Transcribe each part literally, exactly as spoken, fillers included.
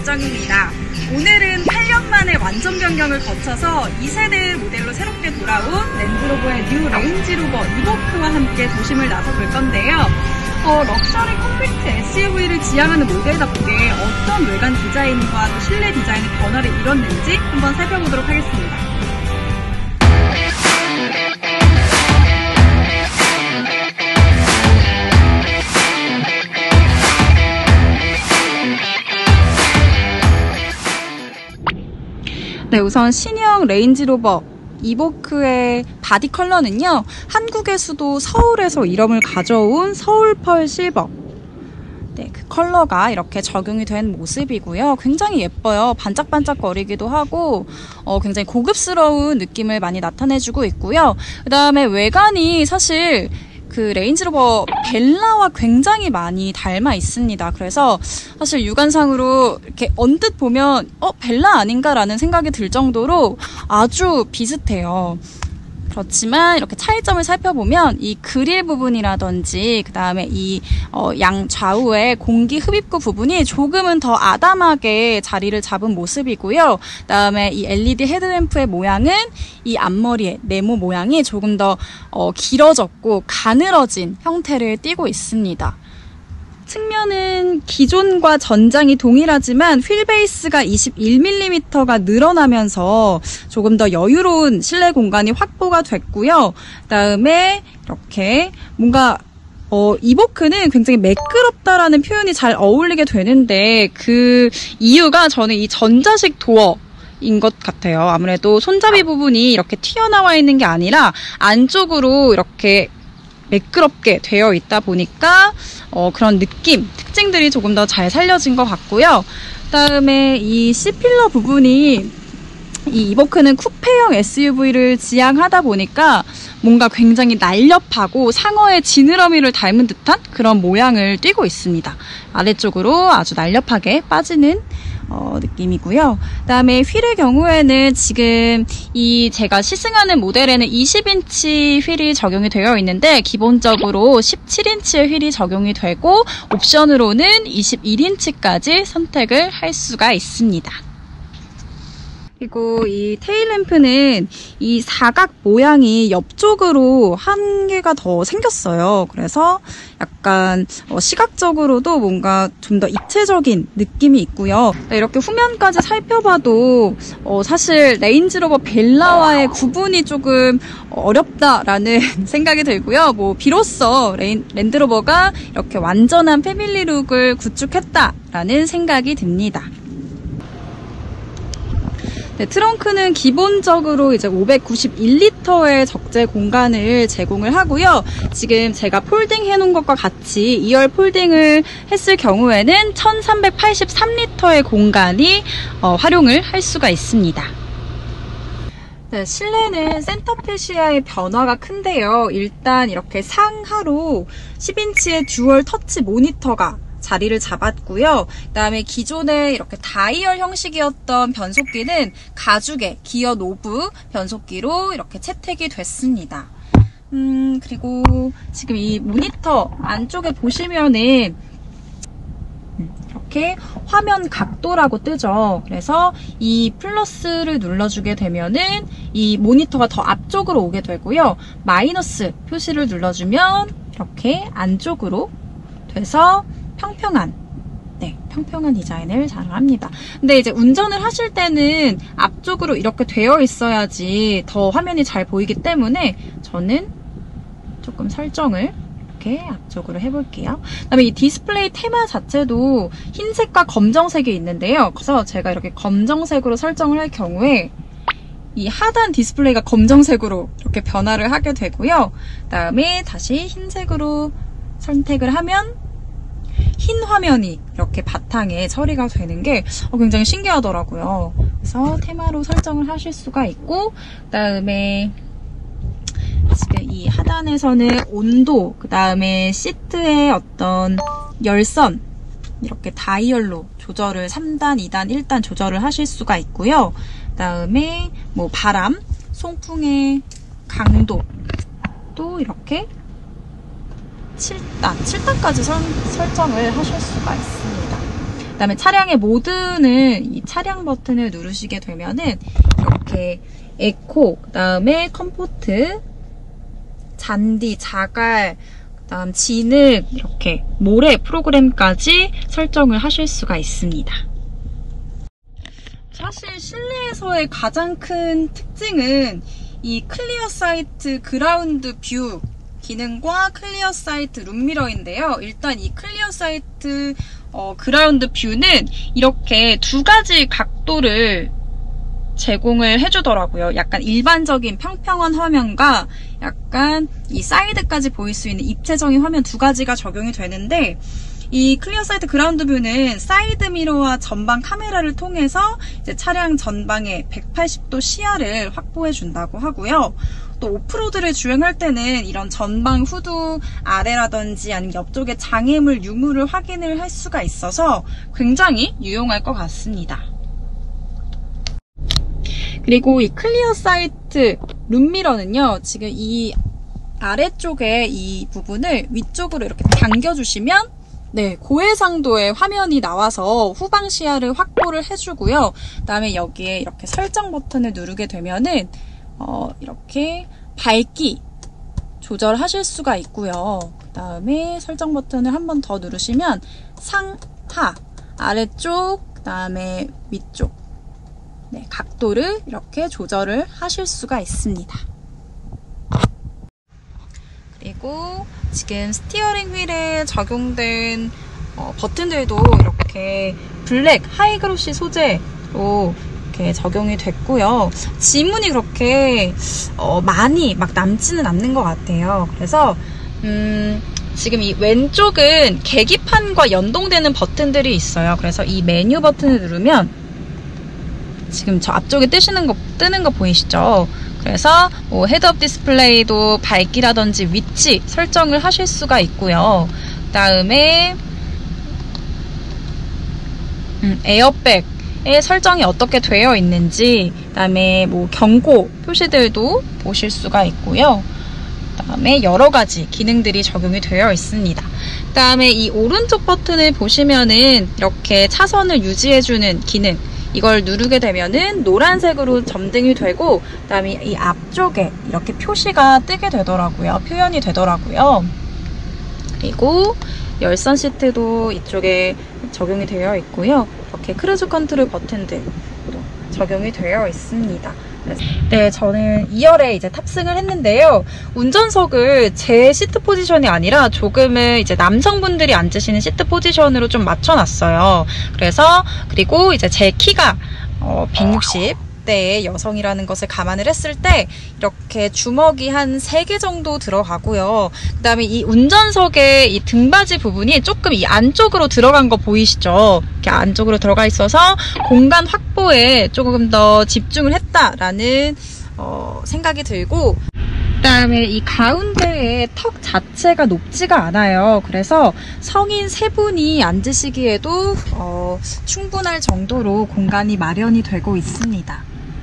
예정입니다. 오늘은 팔 년 만에 완전 변경을 거쳐서 이 세대 모델로 새롭게 돌아온 랜드로버의 뉴 레인지로버 이보크와 함께 도심을 나서볼 건데요. 어, 럭셔리 컴팩트 에스유브이를 지향하는 모델답게 어떤 외관 디자인과 또 실내 디자인의 변화를 이뤘는지 한번 살펴보도록 하겠습니다. 네, 우선 신형 레인지로버 이보크의 바디 컬러는요, 한국에서도 서울에서 이름을 가져온 서울펄 실버. 네, 그 컬러가 이렇게 적용이 된 모습이고요. 굉장히 예뻐요. 반짝반짝거리기도 하고 어, 굉장히 고급스러운 느낌을 많이 나타내주고 있고요. 그 다음에 외관이 사실 그 레인지로버 벨라와 굉장히 많이 닮아 있습니다. 그래서 사실 육안상으로 이렇게 언뜻 보면 어 벨라 아닌가라는 생각이 들 정도로 아주 비슷해요. 그렇지만 이렇게 차이점을 살펴보면 이 그릴 부분이라든지 그 다음에 이 어, 양 좌우의 공기 흡입구 부분이 조금은 더 아담하게 자리를 잡은 모습이고요. 그 다음에 이 엘이디 헤드램프의 모양은 이 앞머리의 네모 모양이 조금 더 어, 길어졌고 가늘어진 형태를 띠고 있습니다. 측면은 기존과 전장이 동일하지만 휠베이스가 이십일 밀리미터가 늘어나면서 조금 더 여유로운 실내 공간이 확보가 됐고요. 그다음에 이렇게 뭔가 어, 이보크는 굉장히 매끄럽다라는 표현이 잘 어울리게 되는데 그 이유가 저는 이 전자식 도어 인 것 같아요. 아무래도 손잡이 부분이 이렇게 튀어나와 있는 게 아니라 안쪽으로 이렇게 매끄럽게 되어 있다 보니까 어, 그런 느낌, 특징들이 조금 더 잘 살려진 것 같고요. 그 다음에 이 C필러 부분이 이 이보크는 쿠페형 에스유브이를 지향하다 보니까 뭔가 굉장히 날렵하고 상어의 지느러미를 닮은 듯한 그런 모양을 띠고 있습니다. 아래쪽으로 아주 날렵하게 빠지는 어, 느낌이고요. 그 다음에 휠의 경우에는 지금 이 제가 시승하는 모델에는 이십 인치 휠이 적용이 되어 있는데 기본적으로 십칠 인치의 휠이 적용이 되고 옵션으로는 이십일 인치까지 선택을 할 수가 있습니다. 그리고 이 테일램프는 이 사각 모양이 옆쪽으로 한 개가 더 생겼어요. 그래서 약간 시각적으로도 뭔가 좀 더 입체적인 느낌이 있고요. 이렇게 후면까지 살펴봐도 어 사실 레인지로버 벨라와의 구분이 조금 어렵다라는 생각이 들고요. 뭐 비로소 레인, 랜드로버가 이렇게 완전한 패밀리 룩을 구축했다라는 생각이 듭니다. 네, 트렁크는 기본적으로 이제 오백구십일 리터의 적재 공간을 제공을 하고요. 지금 제가 폴딩 해놓은 것과 같이 이열 폴딩을 했을 경우에는 천삼백팔십삼 리터의 공간이 어, 활용을 할 수가 있습니다. 네, 실내는 센터필 시야의 변화가 큰데요. 일단 이렇게 상하로 십 인치의 듀얼 터치 모니터가 자리를 잡았고요. 그 다음에 기존에 이렇게 다이얼 형식이었던 변속기는 가죽의 기어 노브 변속기로 이렇게 채택이 됐습니다. 음, 그리고 지금 이 모니터 안쪽에 보시면은 이렇게 화면 각도라고 뜨죠. 그래서 이 플러스를 눌러주게 되면은 이 모니터가 더 앞쪽으로 오게 되고요. 마이너스 표시를 눌러주면 이렇게 안쪽으로 돼서 평평한, 네, 평평한 디자인을 자랑합니다. 근데 이제 운전을 하실 때는 앞쪽으로 이렇게 되어 있어야지 더 화면이 잘 보이기 때문에 저는 조금 설정을 이렇게 앞쪽으로 해볼게요. 그다음에 이 디스플레이 테마 자체도 흰색과 검정색이 있는데요. 그래서 제가 이렇게 검정색으로 설정을 할 경우에 이 하단 디스플레이가 검정색으로 이렇게 변화를 하게 되고요. 그다음에 다시 흰색으로 선택을 하면 흰 화면이 이렇게 바탕에 처리가 되는 게 굉장히 신기하더라고요. 그래서 테마로 설정을 하실 수가 있고, 그 다음에 지금 이 하단에서는 온도, 그 다음에 시트의 어떤 열선, 이렇게 다이얼로 조절을 삼 단, 이 단, 일 단 조절을 하실 수가 있고요. 그 다음에 뭐 바람, 송풍의 강도 또 이렇게 칠 단, 칠 단까지 설, 설정을 하실 수가 있습니다. 그다음에 차량의 모드는 이 차량 버튼을 누르시게 되면은 이렇게 에코, 그다음에 컴포트, 잔디, 자갈, 그다음 진흙, 이렇게 모래 프로그램까지 설정을 하실 수가 있습니다. 사실 실내에서의 가장 큰 특징은 이 클리어 사이트 그라운드 뷰 기능과 클리어 사이트 룸미러인데요. 일단 이 클리어 사이트 어, 그라운드 뷰는 이렇게 두 가지 각도를 제공을 해주더라고요. 약간 일반적인 평평한 화면과 약간 이 사이드까지 보일 수 있는 입체적인 화면 두 가지가 적용이 되는데, 이 클리어 사이트 그라운드 뷰는 사이드 미러와 전방 카메라를 통해서 이제 차량 전방의 백팔십 도 시야를 확보해 준다고 하고요. 또 오프로드를 주행할 때는 이런 전방 후드 아래라든지 아니면 옆쪽에 장애물, 유물을 확인을 할 수가 있어서 굉장히 유용할 것 같습니다. 그리고 이 클리어 사이트 룸미러는요, 지금 이 아래쪽에 이 부분을 위쪽으로 이렇게 당겨주시면 네, 고해상도의 화면이 나와서 후방 시야를 확보를 해주고요. 그 다음에 여기에 이렇게 설정 버튼을 누르게 되면은 어, 이렇게 밝기 조절하실 수가 있고요. 그 다음에 설정 버튼을 한 번 더 누르시면 상하, 아래쪽, 그 다음에 위쪽, 네, 각도를 이렇게 조절을 하실 수가 있습니다. 그리고 지금 스티어링 휠에 적용된 어, 버튼들도 이렇게 블랙 하이그로시 소재로 이렇게 적용이 됐고요. 지문이 그렇게 어, 많이 막 남지는 않는 것 같아요. 그래서 음, 지금 이 왼쪽은 계기판과 연동되는 버튼들이 있어요. 그래서 이 메뉴 버튼을 누르면 지금 저 앞쪽에 뜨시는 거, 뜨는 거 보이시죠? 그래서 뭐 헤드업 디스플레이도 밝기라든지 위치 설정을 하실 수가 있고요. 그 다음에 음, 에어백의 설정이 어떻게 되어 있는지, 그 다음에 뭐 경고 표시들도 보실 수가 있고요. 그 다음에 여러 가지 기능들이 적용이 되어 있습니다. 그 다음에 이 오른쪽 버튼을 보시면은 이렇게 차선을 유지해주는 기능, 이걸 누르게 되면은 노란색으로 점등이 되고, 그 다음에 이 앞쪽에 이렇게 표시가 뜨게 되더라고요. 표현이 되더라고요. 그리고 열선 시트도 이쪽에 적용이 되어 있고요. 이렇게 크루즈 컨트롤 버튼들도 적용이 되어 있습니다. 네, 저는 이 열에 이제 탑승을 했는데요. 운전석을 제 시트 포지션이 아니라 조금은 이제 남성분들이 앉으시는 시트 포지션으로 좀 맞춰놨어요. 그래서, 그리고 이제 제 키가 어, 백육십 대의 여성이라는 것을 감안을 했을 때 이렇게 주먹이 한 세 개 정도 들어가고요. 그 다음에 이 운전석의 이 등받이 부분이 조금 이 안쪽으로 들어간 거 보이시죠? 이렇게 안쪽으로 들어가 있어서 공간 확보에 조금 더 집중을 했다라는 어, 생각이 들고, 그 다음에 이 가운데의 턱 자체가 높지가 않아요. 그래서 성인 세 분이 앉으시기에도 어, 충분할 정도로 공간이 마련이 되고 있습니다.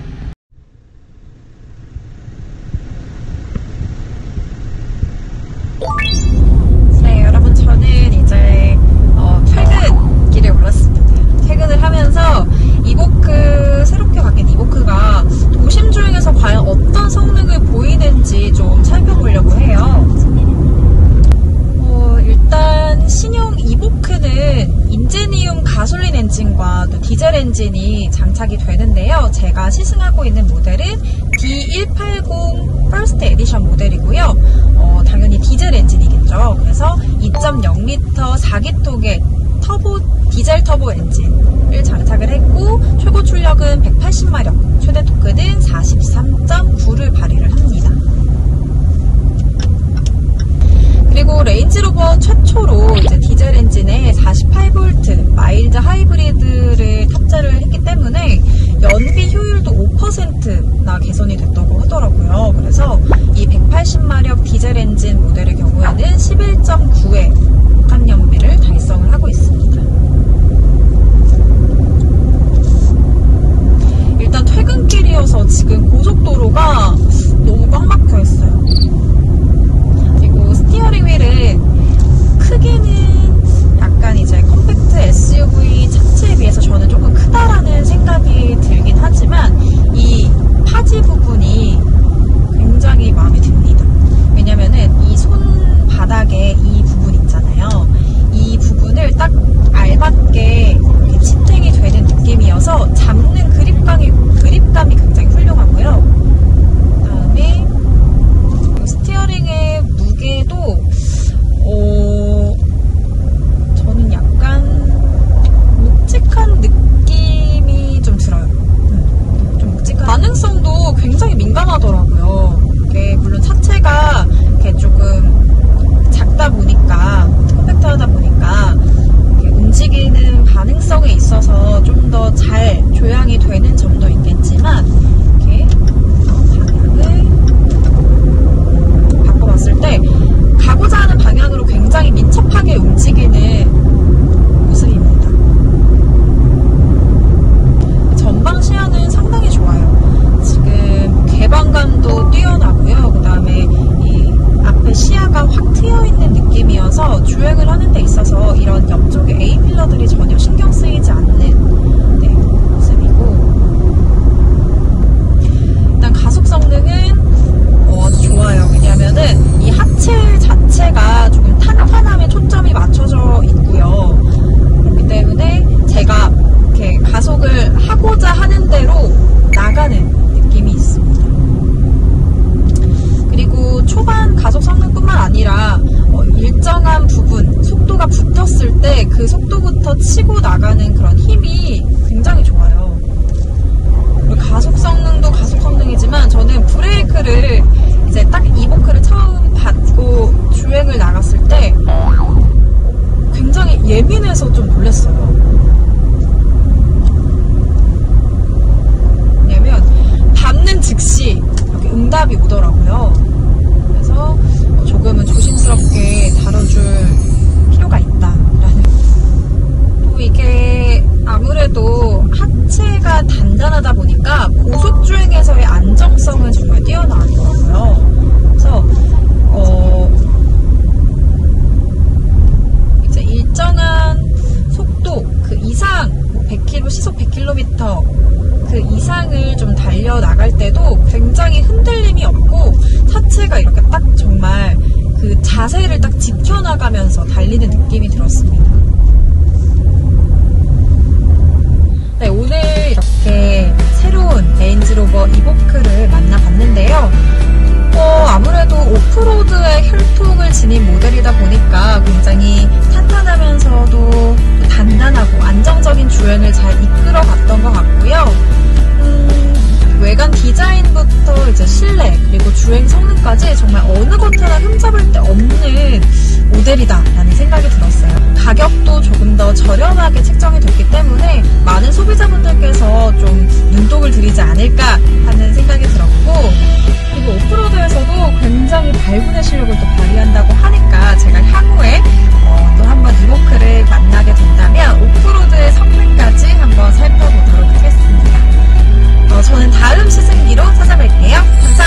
네, 여러분, 저는 이제 어, 퇴근길에 올랐습니다. 퇴근을 하면서 이보크, 새롭게 바뀐 이보크가 도심 주행에서 과연 어떤 성능을 보이는지 좀 살펴보려고 해요. 어, 일단 신형 이보크는 인제니움 가솔린 엔진과 또 디젤 엔진이 장착이 되는데요. 제가 시승하고 있는 모델은 디 백팔십 퍼스트 에디션 모델이고요. 어, 당연히 디젤 엔진이겠죠. 그래서 이 점 영 리터 사 기통의 터보, 디젤 터보 엔진을 장착을 했고, 최고 출력은 백팔십 마력, 최대 토크는 사십삼 점 구를 발휘를 합니다. 그리고 레인지로버 최초로 이제 디젤 엔진에 사십팔 볼트 마일드 하이브리드를 탑재를 했기 때문에 연비 효율도 오 퍼센트나 개선이 됐다고 하더라고요. 그래서 이 백팔십 마력 디젤 엔진 모델의 경우에는 십일 점 구의 국한 연비를 달성을 하고 있습니다. 일단 퇴근길이어서 지금 고속도로가 너무 꽉 막혀 있어요. 그리고 스티어링 휠은 크기는 약간 이제 컴팩트 에스유브이 있어서 주행을 하는 데 있어서 이런 옆쪽에 A필러들이 전혀 신경 쓰이지 않는 네, 모습이고, 일단 가속 성능은 어, 좋아요. 왜냐하면은 이 하체 자체가 조금 탄탄함에 초점이 맞춰져 있고요. 그렇기 때문에 제가 이렇게 가속을 하고자 하는 대로 나가는 느낌이 있습니다. 그리고 초반 가속 성능뿐만 아니라 어, 일정한 부분 속도가 붙었을 때 그 속도부터 치고 나가는 그런 힘이 굉장히 좋아요. 가속 성능도 가속 성능이지만 저는 브레이크를 이제 딱 이보크를 처음 받고 주행을 나갔을 때 굉장히 예민해서 좀 놀랐어요. 왜냐면 밟는 즉시 이렇게 응답이 오더라고요. 그래서 조금은 조심스럽게 다뤄줄 필요가 있다라는. 또 이게 아무래도 하체가 단단하다 보니까 고속주행에서의 안정성은 정말 뛰어나더라고요. 그래서 어 이제 일정한 속도 그 이상 백 킬로미터 시속 백 킬로미터 그 이상을 좀 달려 나갈 때도 굉장히 흔들림이 없고 차체가 이렇게 딱 정말 그 자세를 딱 지켜나가면서 달리는 느낌이 들었습니다. 네, 오늘 이렇게 새로운 레인지로버 이보크를 만나봤는데요. 어, 아무래도 오프로드의 혈통을 지닌 모델이다 보니까 굉장히 탄탄하면서도 단단하고 안정적인 주행을 잘 이끌어갔던 것 같고요. 음, 외관 디자인부터 이제 실내 그리고 주행 성능까지 정말 어느 것하나 흠잡을 데 없는 모델이다라는 생각이 들었어요. 가격도 조금 더 저렴하게 책정이 됐기 때문에 많은 소비자분들께서 좀 눈독을 들이지 않을까 하는 생각이 들었고, 그리고 오프로드에서도 굉장히 발군의 실력을 또 발휘한다고 하니까 제가 향후에 어, 또 한번 이보크를 만나게 된다면 오프로드의 성능까지 한번 살펴보도록 하겠습니다. 어, 저는 다음 시승기로 찾아뵐게요. 감사합니다.